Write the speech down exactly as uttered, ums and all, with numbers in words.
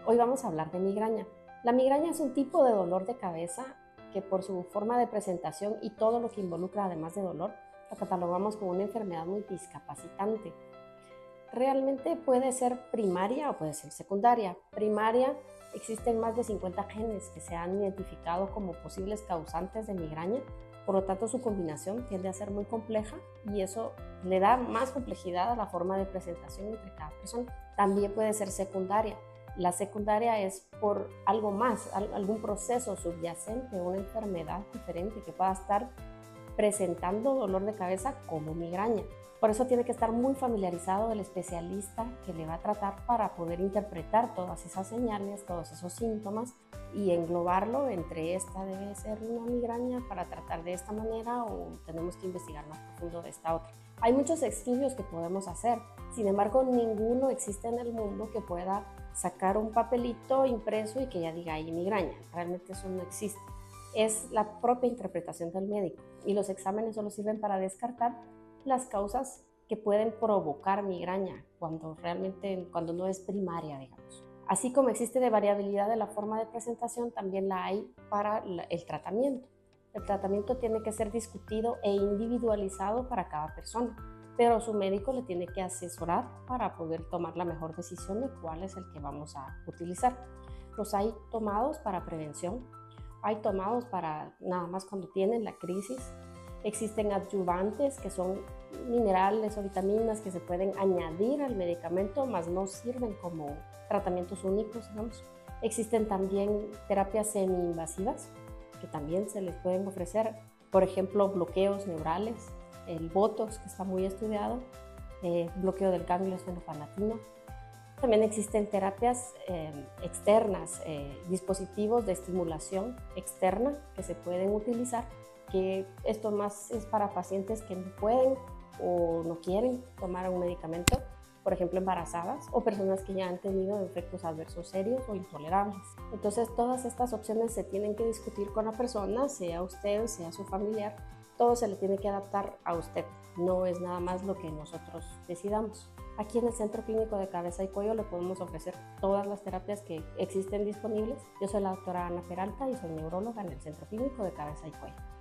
Hoy vamos a hablar de migraña. La migraña es un tipo de dolor de cabeza que por su forma de presentación y todo lo que involucra además de dolor, la catalogamos como una enfermedad muy discapacitante. Realmente puede ser primaria o puede ser secundaria. Primaria, existen más de cincuenta genes que se han identificado como posibles causantes de migraña, por lo tanto su combinación tiende a ser muy compleja y eso le da más complejidad a la forma de presentación entre cada persona. También puede ser secundaria. La secundaria es por algo más, algún proceso subyacente, una enfermedad diferente que pueda estar presentando dolor de cabeza como migraña. Por eso tiene que estar muy familiarizado el especialista que le va a tratar para poder interpretar todas esas señales, todos esos síntomas y englobarlo entre esta debe ser una migraña para tratar de esta manera o tenemos que investigar más profundo de esta otra. Hay muchos estudios que podemos hacer, sin embargo ninguno existe en el mundo que pueda sacar un papelito impreso y que ya diga ahí migraña. Realmente eso no existe. Es la propia interpretación del médico y los exámenes solo sirven para descartar las causas que pueden provocar migraña cuando realmente cuando no es primaria, digamos. Así como existe de variabilidad de la forma de presentación, también la hay para el tratamiento. El tratamiento tiene que ser discutido e individualizado para cada persona, pero su médico le tiene que asesorar para poder tomar la mejor decisión de cuál es el que vamos a utilizar. Los hay tomados para prevención, hay tomados para nada más cuando tienen la crisis. Existen adyuvantes que son minerales o vitaminas que se pueden añadir al medicamento, mas no sirven como tratamientos únicos, digamos. Existen también terapias semi-invasivas que también se les pueden ofrecer, por ejemplo, bloqueos neurales, el Botox, que está muy estudiado, eh, bloqueo del ganglio esfenopalatino. También existen terapias eh, externas, eh, dispositivos de estimulación externa que se pueden utilizar, que esto más es para pacientes que no pueden o no quieren tomar un medicamento, por ejemplo embarazadas o personas que ya han tenido efectos adversos serios o intolerables. Entonces todas estas opciones se tienen que discutir con la persona, sea usted, sea su familiar, todo se le tiene que adaptar a usted, no es nada más lo que nosotros decidamos. Aquí en el Centro Clínico de Cabeza y Cuello le podemos ofrecer todas las terapias que existen disponibles. Yo soy la doctora Ana Peralta y soy neuróloga en el Centro Clínico de Cabeza y Cuello.